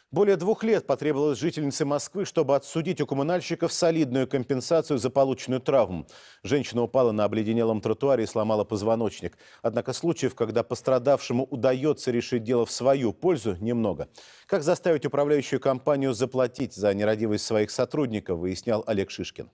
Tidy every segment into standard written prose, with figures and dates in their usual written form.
Более 2 лет потребовалось жительнице Москвы, чтобы отсудить у коммунальщиков солидную компенсацию за полученную травму. Женщина упала на обледенелом тротуаре и сломала позвоночник. Однако случаев, когда пострадавшему удается решить дело в свою пользу, немного. Как заставить управляющую компанию заплатить за нерадивость своих сотрудников, выяснял Олег Шишкин.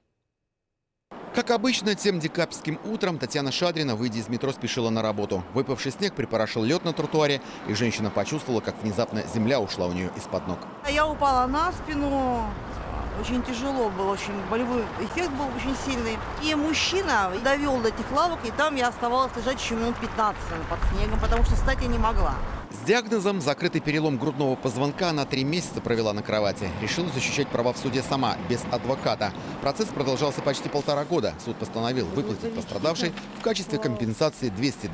Как обычно, тем декабрьским утром Татьяна Шадрина, выйдя из метро, спешила на работу. Выпавший снег припорошил лед на тротуаре, и женщина почувствовала, как внезапно земля ушла у нее из-под ног. Я упала на спину, очень тяжело было, очень болевой эффект был очень сильный. И мужчина довел до этих лавок, и там я оставалась лежать еще минут 15 под снегом, потому что встать я не могла. С диагнозом закрытый перелом грудного позвонка она 3 месяца провела на кровати. Решила защищать права в суде сама, без адвоката. Процесс продолжался почти 1,5 года. Суд постановил выплатить пострадавшей в качестве компенсации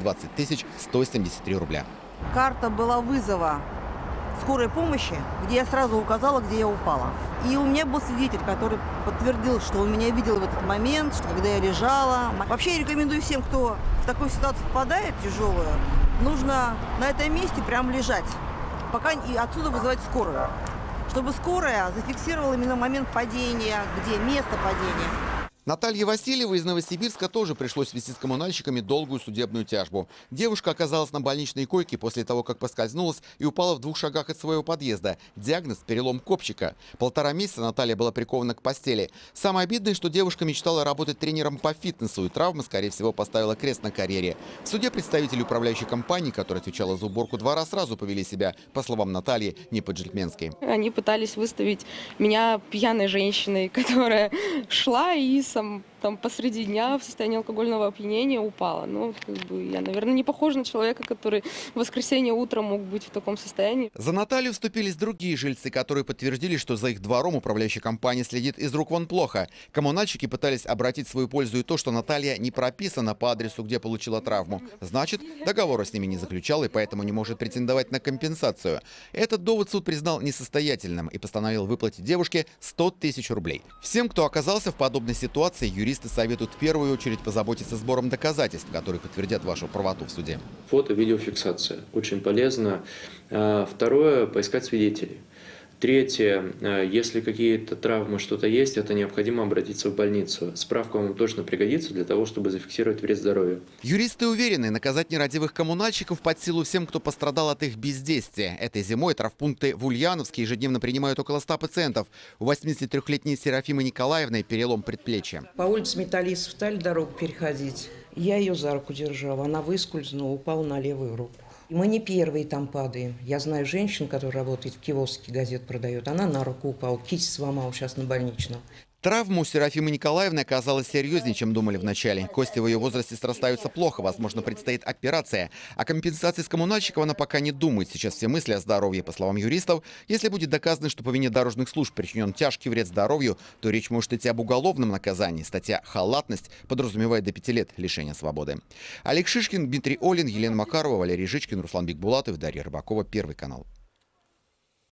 220 173 рубля. Карта была вызова скорой помощи, где я сразу указала, где я упала. И у меня был свидетель, который подтвердил, что он меня видел в этот момент, что когда я лежала. Вообще я рекомендую всем, кто в такую ситуацию попадает тяжелую, нужно на этом месте прям лежать, пока и отсюда вызывать скорую, чтобы скорая зафиксировала именно момент падения, где место падения. Наталье Васильевой из Новосибирска тоже пришлось вести с коммунальщиками долгую судебную тяжбу. Девушка оказалась на больничной койке после того, как поскользнулась и упала в 2 шагах от своего подъезда. Диагноз – перелом копчика. 1,5 месяца Наталья была прикована к постели. Самое обидное, что девушка мечтала работать тренером по фитнесу, и травма, скорее всего, поставила крест на карьере. В суде представители управляющей компании, которая отвечала за уборку двора, сразу повели себя, по словам Натальи, не по-джентльменски. Они пытались выставить меня пьяной женщиной, которая шла и там посреди дня в состоянии алкогольного опьянения упала. Ну, я, наверное, не похожа на человека, который в воскресенье утром мог быть в таком состоянии. За Наталью вступились другие жильцы, которые подтвердили, что за их двором управляющая компания следит из рук вон плохо. Коммунальщики пытались обратить в свою пользу и то, что Наталья не прописана по адресу, где получила травму. Значит, договора с ними не заключала и поэтому не может претендовать на компенсацию. Этот довод суд признал несостоятельным и постановил выплатить девушке 100 тысяч рублей. Всем, кто оказался в подобной ситуации, юристы советуют в первую очередь позаботиться сбором доказательств, которые подтвердят вашу правоту в суде. Фото-видеофиксация очень полезно. Второе – поискать свидетелей. Третье, если какие-то травмы, что-то есть, это необходимо обратиться в больницу. Справка вам точно пригодится для того, чтобы зафиксировать вред здоровью. Юристы уверены, наказать нерадивых коммунальщиков под силу всем, кто пострадал от их бездействия. Этой зимой травмпункты в Ульяновске ежедневно принимают около 100 пациентов. У 83-летней Серафимы Николаевны перелом предплечья. По улице Металлистов стали дорогу переходить. Я ее за руку держала, она выскользнула, упала на левую руку. Мы не первые там падаем. Я знаю женщину, которая работает в киоске, газет продает. Она на руку упала, кисть сломала сейчас на больничном. Травма у Серафимы Николаевны оказалась серьезнее, чем думали вначале. Кости в ее возрасте срастаются плохо, возможно, предстоит операция. О компенсации с коммунальщиков она пока не думает. Сейчас все мысли о здоровье, по словам юристов. Если будет доказано, что по вине дорожных служб причинен тяжкий вред здоровью, то речь может идти об уголовном наказании. Статья «Халатность» подразумевает до 5 лет лишения свободы. Олег Шишкин, Дмитрий Олин, Елена Макарова, Валерий Жичкин, Руслан Бикбулатов, Дарья Рыбакова, Первый канал.